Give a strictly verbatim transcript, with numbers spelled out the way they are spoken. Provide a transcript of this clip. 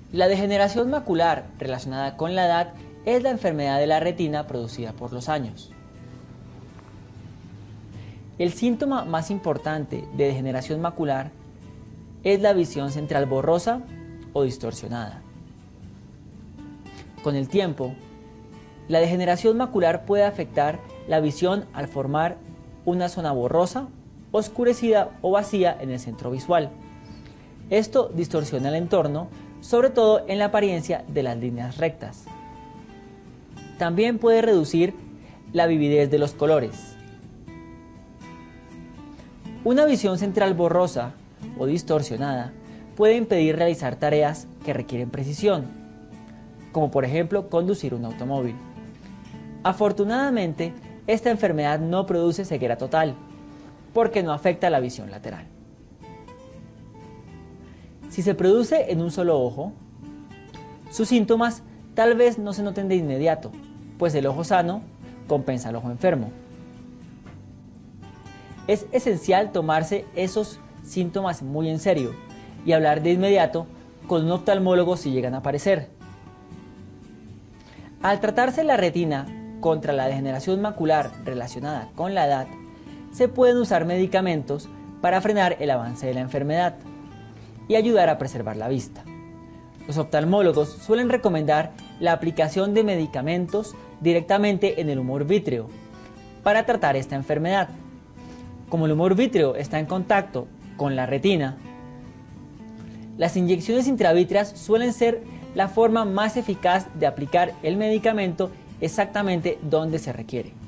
La degeneración macular relacionada con la edad es la enfermedad de la retina producida por los años. El síntoma más importante de degeneración macular es la visión central borrosa o distorsionada. Con el tiempo, la degeneración macular puede afectar la visión al formar una zona borrosa, oscurecida o vacía en el centro visual. Esto distorsiona el entorno, sobre todo en la apariencia de las líneas rectas. También puede reducir la vividez de los colores. Una visión central borrosa o distorsionada puede impedir realizar tareas que requieren precisión, como por ejemplo conducir un automóvil. Afortunadamente, esta enfermedad no produce ceguera total, porque no afecta la visión lateral. Si se produce en un solo ojo, sus síntomas tal vez no se noten de inmediato, pues el ojo sano compensa al ojo enfermo. Es esencial tomarse esos síntomas muy en serio y hablar de inmediato con un oftalmólogo si llegan a aparecer. Al tratarse la retina contra la degeneración macular relacionada con la edad, se pueden usar medicamentos para frenar el avance de la enfermedad y ayudar a preservar la vista. Los oftalmólogos suelen recomendar la aplicación de medicamentos directamente en el humor vítreo para tratar esta enfermedad. Como el humor vítreo está en contacto con la retina, las inyecciones intravítreas suelen ser la forma más eficaz de aplicar el medicamento exactamente donde se requiere.